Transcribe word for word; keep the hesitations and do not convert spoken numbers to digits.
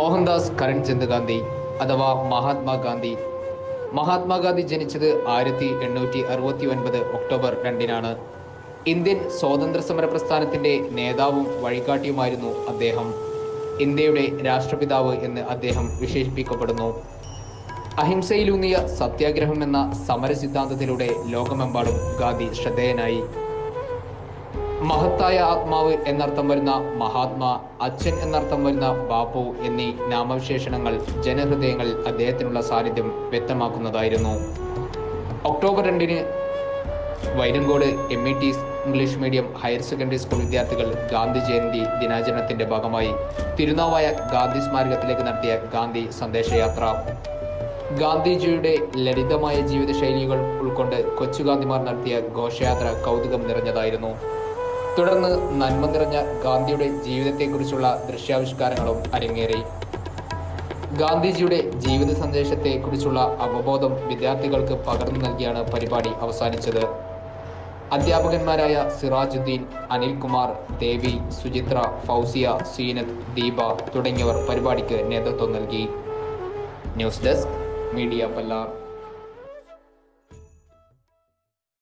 മോഹൻദാസ് കരംചന്ദ് ഗാന്ധി അഥവാ മഹാത്മാഗാന്ധി. മഹാത്മാഗാന്ധി ജനിച്ചത് ആയിരത്തി എണ്ണൂറ്റി അറുപത്തി ഒൻപത് ഒക്ടോബർ രണ്ടിനാണ്. ഇന്ത്യൻ സ്വാതന്ത്ര്യ സമര പ്രസ്ഥാനത്തിൻ്റെ നേതാവും വഴികാട്ടിയുമായിരുന്നു അദ്ദേഹം. ഇന്ത്യയുടെ രാഷ്ട്രപിതാവ് എന്ന് അദ്ദേഹം വിശേഷിപ്പിക്കപ്പെടുന്നു. അഹിംസയിലൂന്നിയ സത്യാഗ്രഹം എന്ന സമര സിദ്ധാന്തത്തിലൂടെ ലോകമെമ്പാടും ഗാന്ധി ശ്രദ്ധേയനായി. മഹത്തായ ആത്മാവ് എന്നർത്ഥം വരുന്ന മഹാത്മാ, അച്ഛൻ എന്നർത്ഥം വരുന്ന ബാപ്പു എന്നീ നാമവിശേഷണങ്ങൾ ജനഹൃദയങ്ങളിൽ അദ്ദേഹത്തിനുള്ള സാന്നിധ്യം വ്യക്തമാക്കുന്നതായിരുന്നു. ഒക്ടോബർ രണ്ടിന് Vairankode M E T English medium higher secondary school വിദ്യാർത്ഥികൾ ഗാന്ധി ജയന്തി ദിനാചരണത്തിന്റെ ഭാഗമായി തിരുനാവായ ഗാന്ധി സ്മാരകത്തിലേക്ക് നടത്തിയ ഗാന്ധി സന്ദേശയാത്ര. ഗാന്ധിജിയുടെ ലളിതമായ ജീവിതശൈലികൾ ഉൾക്കൊണ്ട് കൊച്ചുഗാന്ധിമാർ നടത്തിയ ഘോഷയാത്ര കൗതുകം നിറഞ്ഞതായിരുന്നു. തുടർന്ന് നന്മ നിറഞ്ഞ ഗാന്ധിയുടെ ജീവിതത്തെക്കുറിച്ചുള്ള ദൃശ്യാവിഷ്കാരങ്ങളും അരങ്ങേറി. ഗാന്ധിജിയുടെ ജീവിത സന്ദേശത്തെക്കുറിച്ചുള്ള അവബോധം വിദ്യാർത്ഥികൾക്ക് പകർന്നു നൽകിയാണ് പരിപാടി അവസാനിച്ചത്. അധ്യാപകന്മാരായ സിറാജുദ്ദീൻ, അനിൽകുമാർ, ദേവി, സുചിത്ര, ഫൗസിയ, സീനത്ത്, ദീപ തുടങ്ങിയവർ പരിപാടിക്ക് നേതൃത്വം നൽകി. News desk media Pallar.